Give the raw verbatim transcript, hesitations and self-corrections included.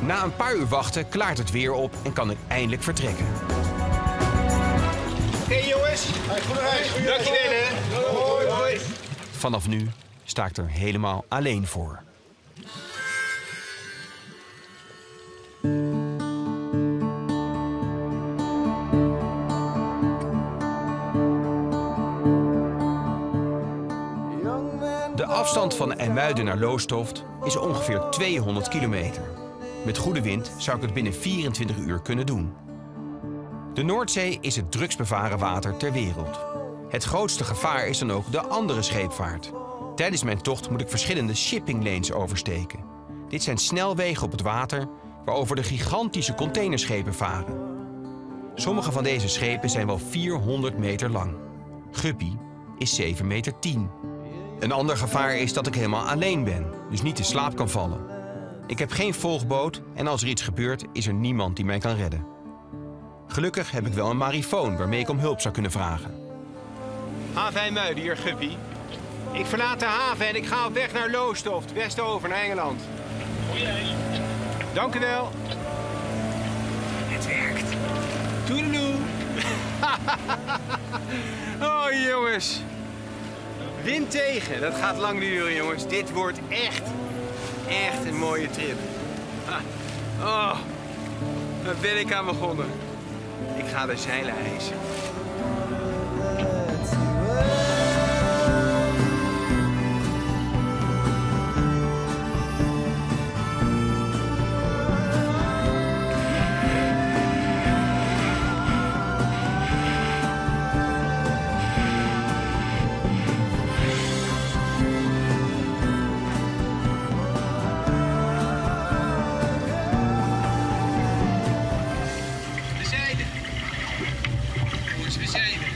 Na een paar uur wachten klaart het weer op en kan ik eindelijk vertrekken. Hey jongens, goede reis. Dankjewel. Hoi, hoi. Vanaf nu sta ik er helemaal alleen voor. De afstand van IJmuiden naar Lowestoft is ongeveer tweehonderd kilometer. Met goede wind zou ik het binnen vierentwintig uur kunnen doen. De Noordzee is het drukst bevaren water ter wereld. Het grootste gevaar is dan ook de andere scheepvaart. Tijdens mijn tocht moet ik verschillende shipping lanes oversteken. Dit zijn snelwegen op het water waarover de gigantische containerschepen varen. Sommige van deze schepen zijn wel vierhonderd meter lang. Guppy is zeven meter tien. Een ander gevaar is dat ik helemaal alleen ben, dus niet in slaap kan vallen. Ik heb geen volgboot en als er iets gebeurt is er niemand die mij kan redden. Gelukkig heb ik wel een marifoon waarmee ik om hulp zou kunnen vragen. Haven IJmuiden hier, Guppy. Ik verlaat de haven en ik ga op weg naar Lowestoft, westover naar Engeland. Goeie reis. Dank u wel. Het werkt. Toedeloe. Oh jongens. Wind tegen, dat gaat lang duren jongens. Dit wordt echt, echt een mooie trip. Oh, daar ben ik aan begonnen. Ik ga de zeilen hijsen. We zeilen.